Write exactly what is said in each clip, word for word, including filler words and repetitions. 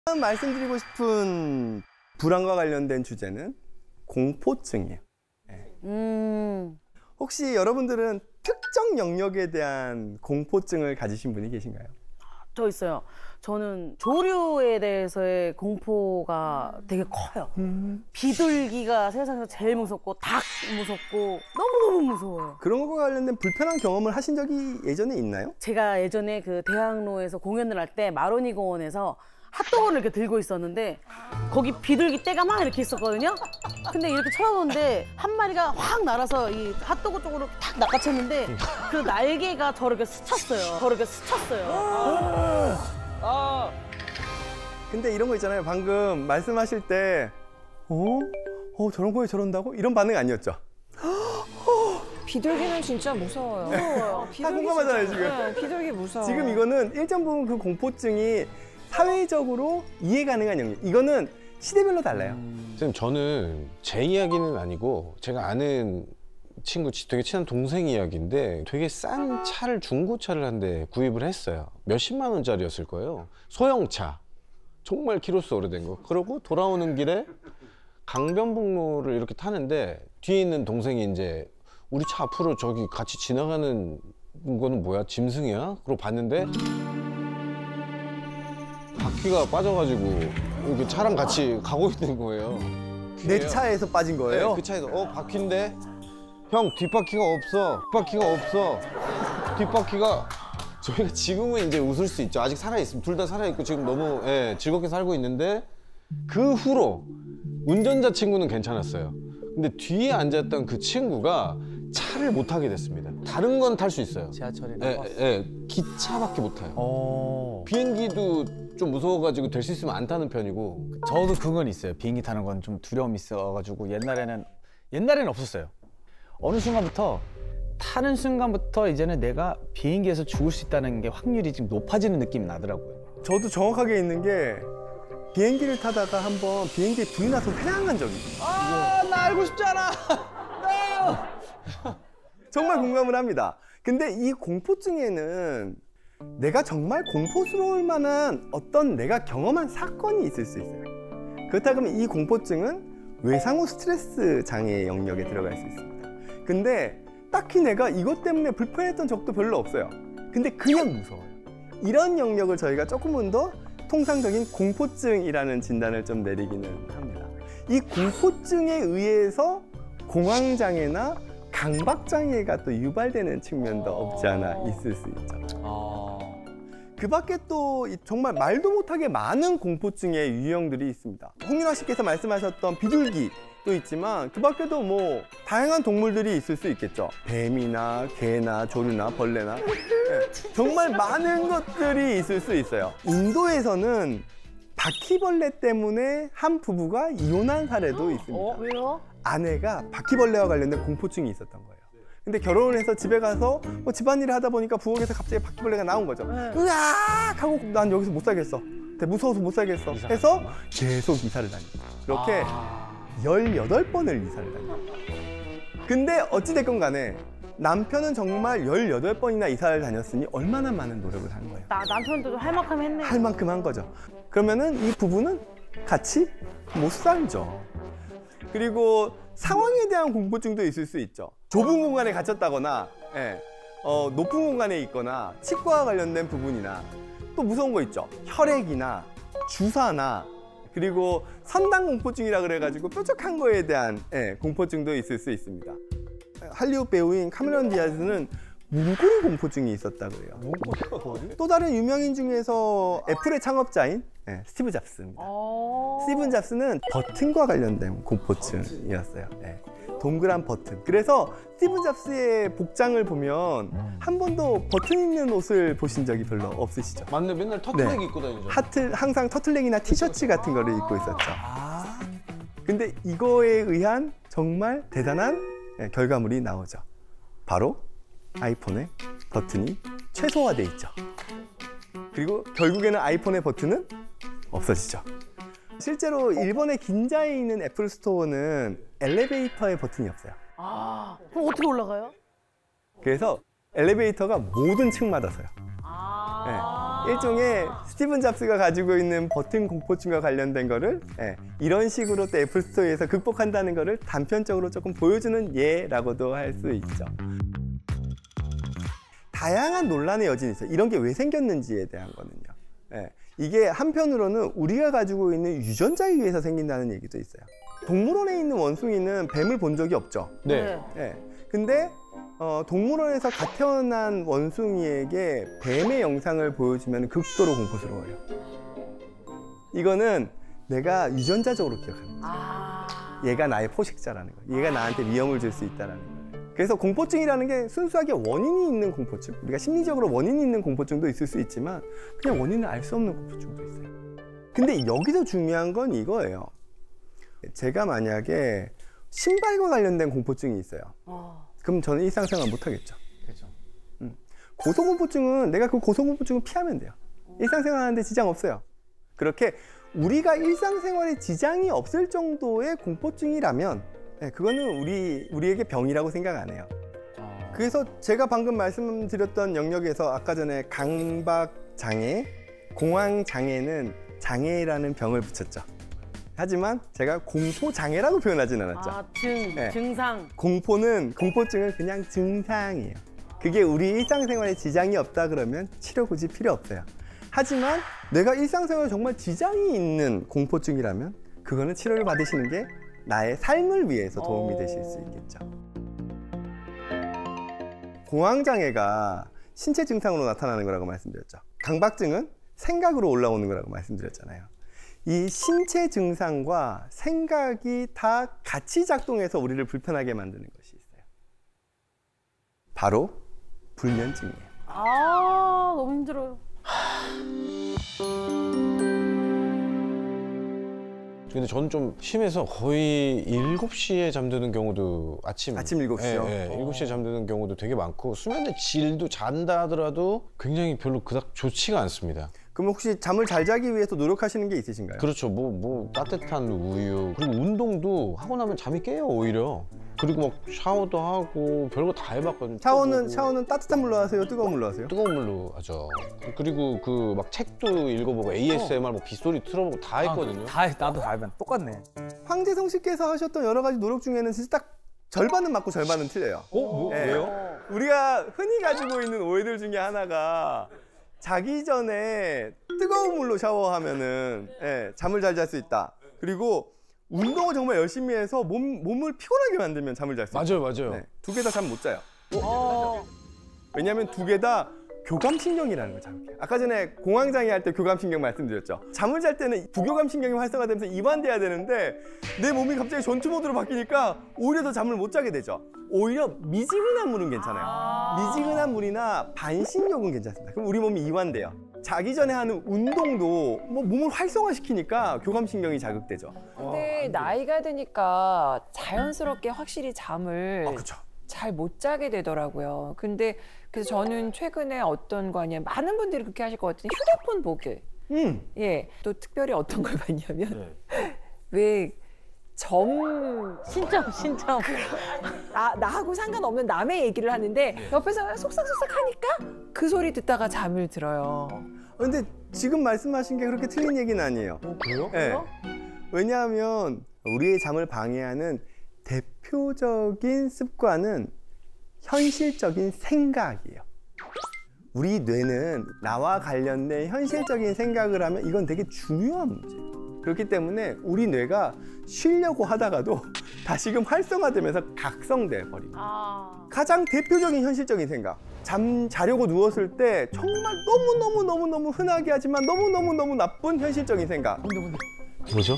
다음 말씀드리고 싶은 불안과 관련된 주제는 공포증이에요. 네. 음. 혹시 여러분들은 특정 영역에 대한 공포증을 가지신 분이 계신가요? 저 있어요. 저는 조류에 대해서의 공포가 되게 커요. 음. 비둘기가 세상에서 제일 무섭고 닭 무섭고 너무너무 무서워요. 그런 것과 관련된 불편한 경험을 하신 적이 예전에 있나요? 제가 예전에 그 대학로에서 공연을 할 때 마로니 공원에서 핫도그를 이렇게 들고 있었는데 거기 비둘기 떼가 막 이렇게 있었거든요. 근데 이렇게 쳐다보는데 한 마리가 확 날아서 이 핫도그 쪽으로 탁 낚아챘는데 그 날개가 저렇게 스쳤어요. 저렇게 스쳤어요. 아. 아. 근데 이런 거 있잖아요. 방금 말씀하실 때 어? 어 저런 거에 저런다고? 이런 반응 아니었죠? 비둘기는 진짜 무서워요. 무서워요. 다 공감하잖아요, 지금. 네, 비둘기 무서워. 지금 이거는 일정 부분 그 공포증이 사회적으로 이해 가능한 영역. 이거는 시대별로 달라요. 선생님, 저는 제 이야기는 아니고 제가 아는 친구, 되게 친한 동생 이야기인데 되게 싼 차를, 중고차를 한 대 구입을 했어요. 몇십만 원짜리였을 거예요. 소형차. 정말 키로수 오래된 거. 그러고 돌아오는 길에 강변북로를 이렇게 타는데 뒤에 있는 동생이 이제 우리 차 앞으로 저기 같이 지나가는 거는 뭐야? 짐승이야? 그러고 봤는데 바퀴가 빠져가지고 이렇게 차랑 같이 가고 있는 거예요. 내 차에서 빠진 거예요? 네, 그 차에서 어 바퀴인데 형 뒷바퀴가 없어. 뒷바퀴가 없어. 뒷바퀴가 저희가 지금은 이제 웃을 수 있죠. 아직 살아있습니다. 둘 다 살아있고 지금 너무 예, 즐겁게 살고 있는데 그 후로 운전자 친구는 괜찮았어요. 근데 뒤에 앉았던 그 친구가 차를 못 타게 됐습니다. 다른 건 탈 수 있어요. 지하철이나 예, 버스. 예, 기차밖에 못 타요. 어... 비행기도 좀 무서워가지고 될 수 있으면 안 타는 편이고. 저도 그건 있어요. 비행기 타는 건 좀 두려움이 있어가지고 옛날에는 옛날에는 없었어요. 어느 순간부터 타는 순간부터 이제는 내가 비행기에서 죽을 수 있다는 게 확률이 지금 높아지는 느낌이 나더라고요. 저도 정확하게 있는 게 비행기를 타다가 한번 비행기에 불이 나서 회항한 적이 있어요. 아, 나 알고 싶지 않아. 정말 공감을 합니다. 근데 이 공포증에는 내가 정말 공포스러울 만한 어떤 내가 경험한 사건이 있을 수 있어요. 그렇다 그러면 이 공포증은 외상후 스트레스 장애 영역에 들어갈 수 있습니다. 근데 딱히 내가 이것 때문에 불편했던 적도 별로 없어요. 근데 그냥 무서워요. 이런 영역을 저희가 조금은 더 통상적인 공포증이라는 진단을 좀 내리기는 합니다. 이 공포증에 의해서 공황장애나 강박장애가 또 유발되는 측면도 없지 않아 있을 수 있죠. 아... 그 밖에 또 정말 말도 못하게 많은 공포증의 유형들이 있습니다. 홍윤아 씨께서 말씀하셨던 비둘기도 있지만 그 밖에도 뭐 다양한 동물들이 있을 수 있겠죠. 뱀이나 개나 조류나 벌레나 네. 정말 많은 것들이 있을 수 있어요. 인도에서는 바퀴벌레 때문에 한 부부가 이혼한 사례도 있습니다. 어? 왜요? 아내가 바퀴벌레와 관련된 공포증이 있었던 거예요. 근데 결혼을 해서 집에 가서 뭐 집안일을 하다 보니까 부엌에서 갑자기 바퀴벌레가 나온 거죠. 네. 으악! 하고 난 여기서 못 살겠어. 무서워서 못 살겠어. 해서 계속 이사를 다니고 그렇게 아... 열여덟 번을 이사를 다니고. 근데 어찌됐건 간에 남편은 정말 열여덟 번이나 이사를 다녔으니 얼마나 많은 노력을 한 거예요. 나 남편도 할 만큼 했네. 할 만큼 한 거죠. 그러면은 이 부부는 같이 못 살죠. 그리고 상황에 대한 공포증도 있을 수 있죠. 좁은 공간에 갇혔다거나 예, 어, 높은 공간에 있거나 치과와 관련된 부분이나 또 무서운 거 있죠. 혈액이나 주사나 그리고 선당 공포증이라 그래가지고 뾰족한 거에 대한 예, 공포증도 있을 수 있습니다. 할리우드 배우인 카메론 디아즈는 문고리 공포증이 있었다고 해요. 또 다른 유명인 중에서 애플의 창업자인 네, 스티브 잡스입니다. 스티븐 잡스는 버튼과 관련된 공포증이었어요. 네, 동그란 버튼. 그래서 스티븐 잡스의 복장을 보면 한 번도 버튼 있는 옷을 보신 적이 별로 없으시죠? 맞네, 맨날 터틀넥 네. 입고 다니죠. 하트, 항상 터틀넥이나 티셔츠 같은 거를 입고 있었죠. 근데 이거에 의한 정말 대단한 네, 결과물이 나오죠. 바로 아이폰의 버튼이 최소화돼 있죠. 그리고 결국에는 아이폰의 버튼은 없어지죠. 실제로 일본의 긴자에 있는 애플 스토어는 엘리베이터의 버튼이 없어요. 아, 그럼 어떻게 올라가요? 그래서 엘리베이터가 모든 층마다 서요. 아. 네. 일종의 스티븐 잡스가 가지고 있는 버튼 공포증과 관련된 거를 예, 이런 식으로 또 애플 스토어에서 극복한다는 거를 단편적으로 조금 보여주는 예라고도 할 수 있죠. 다양한 논란의 여진이 있어요. 이런 게 왜 생겼는지에 대한 거는요. 예, 이게 한편으로는 우리가 가지고 있는 유전자에 의해서 생긴다는 얘기도 있어요. 동물원에 있는 원숭이는 뱀을 본 적이 없죠. 네. 예. 근데 어, 동물원에서 갓 태어난 원숭이에게 뱀의 영상을 보여주면 극도로 공포스러워요. 이거는 내가 유전자적으로 기억하는 거죠. 아. 얘가 나의 포식자라는 거. 얘가 나한테 위험을 줄 수 있다는 거예요. 그래서 공포증이라는 게 순수하게 원인이 있는 공포증. 우리가 심리적으로 원인이 있는 공포증도 있을 수 있지만 그냥 원인을 알 수 없는 공포증도 있어요. 근데 여기서 중요한 건 이거예요. 제가 만약에 신발과 관련된 공포증이 있어요. 어. 그럼 저는 일상생활 못 하겠죠. 그렇죠. 음. 고소공포증은 내가 그 고소공포증을 피하면 돼요. 일상생활 하는데 지장 없어요. 그렇게 우리가 일상생활에 지장이 없을 정도의 공포증이라면 네, 그거는 우리, 우리에게 병이라고 생각 안 해요. 그래서 제가 방금 말씀드렸던 영역에서 아까 전에 강박장애, 공황장애는 장애라는 병을 붙였죠. 하지만 제가 공포장애라고 표현하진 않았죠. 아, 증, 네. 증상. 공포는, 공포증은 그냥 증상이에요. 그게 우리 일상생활에 지장이 없다 그러면 치료 굳이 필요 없어요. 하지만 내가 일상생활에 정말 지장이 있는 공포증이라면 그거는 치료를 받으시는 게 나의 삶을 위해서 도움이 되실 수 있겠죠. 공황장애가 신체 증상으로 나타나는 거라고 말씀드렸죠. 강박증은 생각으로 올라오는 거라고 말씀드렸잖아요. 이 신체 증상과 생각이 다 같이 작동해서 우리를 불편하게 만드는 것이 있어요. 바로 불면증이에요. 아, 너무 힘들어요. 근데 저는 좀 심해서 거의 일곱 시에 잠드는 경우도 아침 아침 일곱 시요? 예, 예, 일곱 시에 잠드는 경우도 되게 많고 수면의 질도 잔다 하더라도 굉장히 별로 그닥 좋지가 않습니다. 그럼 혹시 잠을 잘 자기 위해서 노력하시는 게 있으신가요? 그렇죠. 뭐, 뭐 따뜻한 우유 그리고 운동도 하고 나면 잠이 깨요 오히려. 그리고 막 샤워도 하고 별거 다 해봤거든요. 샤워는 또 샤워는 따뜻한 물로 하세요? 뜨거운 물로 하세요? 뜨거운 물로 하죠. 그리고 그 막 책도 읽어보고 에이에스엠알 뭐 빗소리 틀어보고 다 했거든요. 다 해, 나도 다 해봤. 똑같네. 황재성 씨께서 하셨던 여러 가지 노력 중에는 진짜 딱 절반은 맞고 절반은 틀려요. 어? 뭐, 네. 왜요? 우리가 흔히 가지고 있는 오해들 중에 하나가 자기 전에 뜨거운 물로 샤워하면은 예, 잠을 잘 잘 수 있다. 그리고 운동을 정말 열심히 해서 몸, 몸을 피곤하게 만들면 잠을 잘 수 있다. 맞아요, 맞아요. 네, 두 개 다 잠 못 자요. 어. 왜냐하면 두 개 다 교감신경이라는 걸 자극해요. 아까 전에 공황장애 할 때 교감신경 말씀드렸죠. 잠을 잘 때는 부교감신경이 활성화되면서 이완돼야 되는데 내 몸이 갑자기 전투 모드로 바뀌니까 오히려 더 잠을 못 자게 되죠. 오히려 미지근한 물은 괜찮아요. 미지근한 물이나 반신욕은 괜찮습니다. 그럼 우리 몸이 이완돼요. 자기 전에 하는 운동도 뭐 몸을 활성화시키니까 교감신경이 자극되죠. 근데 나이가 드니까 자연스럽게 확실히 잠을 아, 그렇죠. 잘 못 자게 되더라고요. 근데 그래서 저는 최근에 어떤 거 아니에요. 많은 분들이 그렇게 하실 것 같은데 휴대폰 보게. 음. 예. 또 특별히 어떤 걸 봤냐면 왜 점 신점, 신점. 나, 나하고 상관없는 남의 얘기를 하는데 옆에서 속삭속삭 하니까 그 소리 듣다가 잠을 들어요. 근데 지금 말씀하신 게 그렇게 틀린 얘기는 아니에요. 어, 그래요? 네. 왜냐하면 우리의 잠을 방해하는 대표적인 습관은 현실적인 생각이에요. 우리 뇌는 나와 관련된 현실적인 생각을 하면 이건 되게 중요한 문제예요. 그렇기 때문에 우리 뇌가 쉬려고 하다가도 다시금 활성화되면서 각성돼 버립니다. 아. 가장 대표적인 현실적인 생각. 잠 자려고 누웠을 때 정말 너무너무너무너무 흔하게 하지만 너무너무너무 나쁜 현실적인 생각. 뭐죠?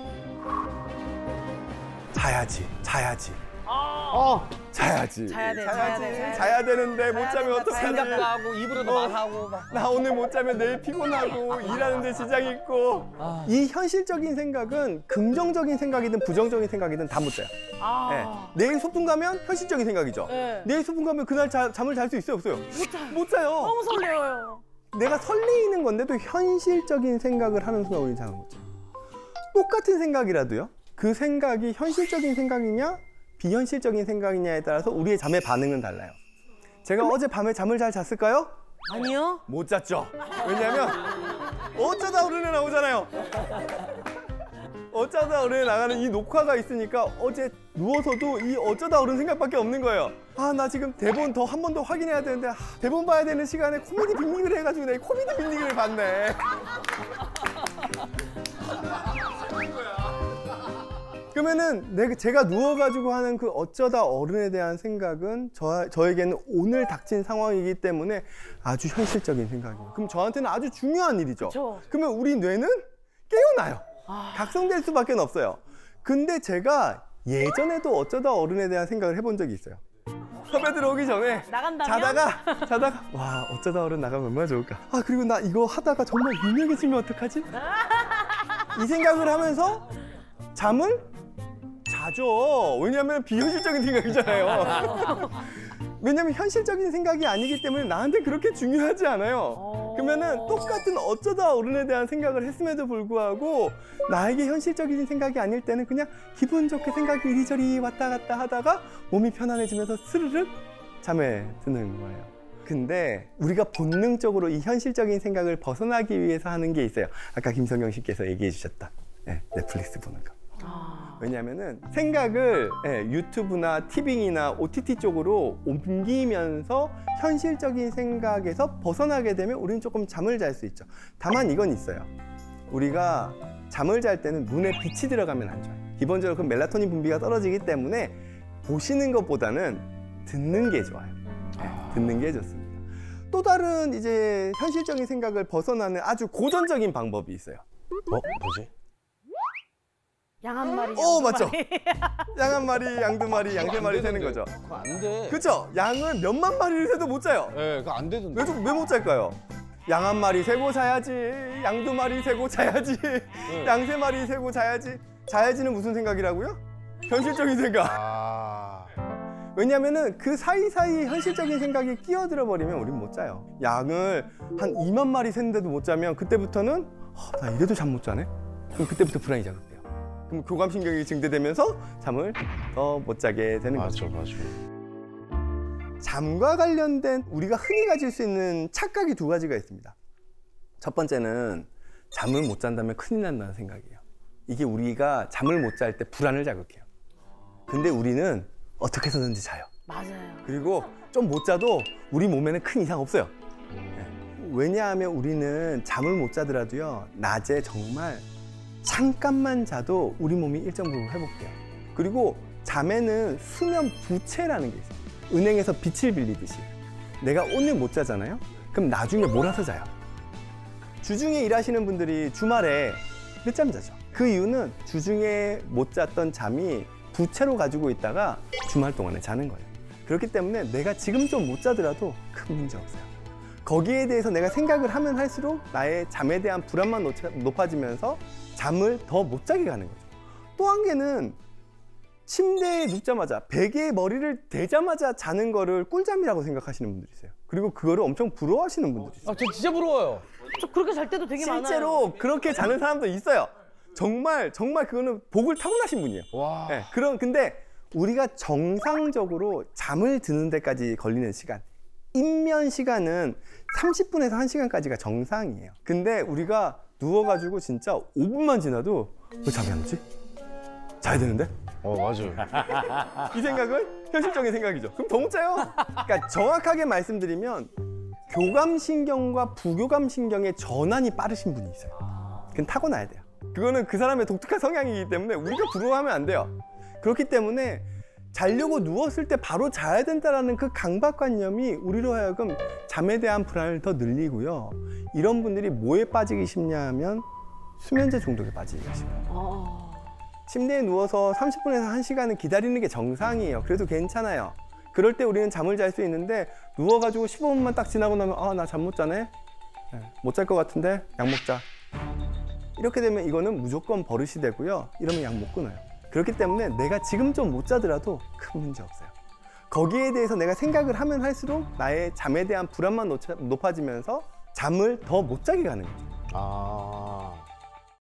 자야지, 자야지, 어. 자야지. 자야 돼, 자야 돼, 자야 돼. 자야 되는데 못 자면 된다, 어떡하지? 자야 된다. 하고 입으로도 어. 말하고 막. 나 오늘 못 자면 내일 피곤하고 일하는데 지장이 있고. 아. 이 현실적인 생각은 긍정적인 생각이든 부정적인 생각이든 다 못 자요. 아. 네. 내일 소풍 가면 현실적인 생각이죠. 네. 내일 소풍 가면 그날 자, 잠을 잘 수 있어요, 없어요? 못 자요. 못 자요. 너무 설레어요. 내가 설레이는 건데도 현실적인 생각을 하는 순간 우리는 잠을 못 자요. 똑같은 생각이라도요. 그 생각이 현실적인 생각이냐 비현실적인 생각이냐에 따라서 우리의 잠의 반응은 달라요. 제가 어제 밤에 잠을 잘 잤을까요? 아니요. 못 잤죠. 왜냐면 어쩌다 어른에 나오잖아요. 어쩌다 어른에 나가는 이 녹화가 있으니까 어제 누워서도 이 어쩌다 어른 생각밖에 없는 거예요. 아, 나 지금 대본 더 한 번 더 확인해야 되는데 아, 대본 봐야 되는 시간에 코미디 빅리그를 해가지고 내가 코미디 빅리그를 봤네. 그러면은 내가 제가 누워가지고 하는 그 어쩌다 어른에 대한 생각은 저, 저에게는 오늘 닥친 상황이기 때문에 아주 현실적인 생각이에요. 그럼 저한테는 아주 중요한 일이죠. 그쵸. 그러면 우리 뇌는 깨어나요. 각성될 수밖에 없어요. 근데 제가 예전에도 어쩌다 어른에 대한 생각을 해본 적이 있어요. 섭외 들어오기 전에 나간다면? 자다가 자다가 와 어쩌다 어른 나가면 얼마나 좋을까. 아 그리고 나 이거 하다가 정말 유명해지면 어떡하지? 이 생각을 하면서 잠을 자죠. 왜냐하면 비현실적인 생각이잖아요. 왜냐면 현실적인 생각이 아니기 때문에 나한테 그렇게 중요하지 않아요. 그러면은 똑같은 어쩌다 어른에 대한 생각을 했음에도 불구하고 나에게 현실적인 생각이 아닐 때는 그냥 기분 좋게 생각이 이리저리 왔다 갔다 하다가 몸이 편안해지면서 스르륵 잠에 드는 거예요. 근데 우리가 본능적으로 이 현실적인 생각을 벗어나기 위해서 하는 게 있어요. 아까 김성경 씨께서 얘기해 주셨다. 네, 넷플릭스 보는 거. 왜냐면은 생각을 예, 유튜브나 티빙이나 오티티 쪽으로 옮기면서 현실적인 생각에서 벗어나게 되면 우리는 조금 잠을 잘 수 있죠. 다만 이건 있어요. 우리가 잠을 잘 때는 눈에 빛이 들어가면 안 좋아요. 기본적으로 그 멜라토닌 분비가 떨어지기 때문에 보시는 것보다는 듣는 게 좋아요. 예, 듣는 게 좋습니다. 또 다른 이제 현실적인 생각을 벗어나는 아주 고전적인 방법이 있어요. 어? 뭐지? 양 한 마리. 어, 양 맞죠? 마리. 양 한 마리, 양 두 마리, 양 세 마리 세는 거죠. 그거 안 돼. 그쵸? 양을 몇만 마리를 세도 못 자요. 예, 그거 안 되던데. 왜, 왜 못 잘까요? 양 한 마리 세고 자야지. 양 두 마리 세고 자야지. 양 세 마리 세고 자야지. 자야지는 무슨 생각이라고요? 현실적인 생각. 아. 왜냐면은 그 사이사이 현실적인 생각이 끼어들어 버리면 우린 못 자요. 양을 한 이만 마리 샜는데도 못 자면 그때부터는 어, 나 이래도 잠 못 자네? 그럼 그때부터 불안이 자극돼요. 그럼 교감신경이 증대되면서 잠을 더 못 자게 되는 거죠. 맞아, 맞아. 잠과 관련된 우리가 흔히 가질 수 있는 착각이 두 가지가 있습니다. 첫 번째는 잠을 못 잔다면 큰일 난다는 생각이에요. 이게 우리가 잠을 못 잘 때 불안을 자극해요. 근데 우리는 어떻게 해서든지 자요. 맞아요. 그리고 좀 못 자도 우리 몸에는 큰 이상 없어요. 네. 왜냐하면 우리는 잠을 못 자더라도요, 낮에 정말 잠깐만 자도 우리 몸이 일정 부분 회복돼요. 그리고 잠에는 수면 부채라는 게 있어요. 은행에서 빛을 빌리듯이. 내가 오늘 못 자잖아요? 그럼 나중에 몰아서 자요. 주중에 일하시는 분들이 주말에 늦잠 자죠. 그 이유는 주중에 못 잤던 잠이 부채로 가지고 있다가 주말 동안에 자는 거예요. 그렇기 때문에 내가 지금 좀 못 자더라도 큰 문제 없어요. 거기에 대해서 내가 생각을 하면 할수록 나의 잠에 대한 불안만 높아지면서 잠을 더 못 자게 가는 거죠. 또 한 개는 침대에 눕자마자 베개에 머리를 대자마자 자는 거를 꿀잠이라고 생각하시는 분들이 있어요. 그리고 그거를 엄청 부러워하시는 분들이 있어요. 아, 저 진짜 부러워요. 저 그렇게 잘 때도 되게 많아요. 실제로 그렇게 자는 사람도 있어요. 정말 정말 그거는 복을 타고나신 분이에요. 와. 네, 그런 근데 우리가 정상적으로 잠을 드는 데까지 걸리는 시간, 입면 시간은 삼십 분에서 한 시간까지가 정상이에요. 근데 우리가 누워가지고 진짜 오 분만 지나도 왜 잠이 안 오지? 자야 되는데? 어, 맞아요. 이 생각은 현실적인 생각이죠. 그럼 더 못 자요. 그러니까 정확하게 말씀드리면 교감신경과 부교감신경의 전환이 빠르신 분이 있어요. 그건 타고나야 돼요. 그거는 그 사람의 독특한 성향이기 때문에 우리가 부러워하면 안 돼요. 그렇기 때문에 자려고 누웠을 때 바로 자야 된다는 그 강박관념이 우리로 하여금 잠에 대한 불안을 더 늘리고요. 이런 분들이 뭐에 빠지기 쉽냐 하면 수면제 중독에 빠지기 쉽어요. 어. 침대에 누워서 삼십 분에서 한 시간은 기다리는 게 정상이에요. 그래도 괜찮아요. 그럴 때 우리는 잠을 잘 수 있는데 누워가지고 십오 분만 딱 지나고 나면 아, 나 잠 못 자네? 네, 못 잘 것 같은데 약 먹자. 이렇게 되면 이거는 무조건 버릇이 되고요. 이러면 약 못 끊어요. 그렇기 때문에 내가 지금 좀 못 자더라도 큰 문제 없어요. 거기에 대해서 내가 생각을 하면 할수록 나의 잠에 대한 불안만 높아지면서 잠을 더 못 자게 가는 거죠. 아.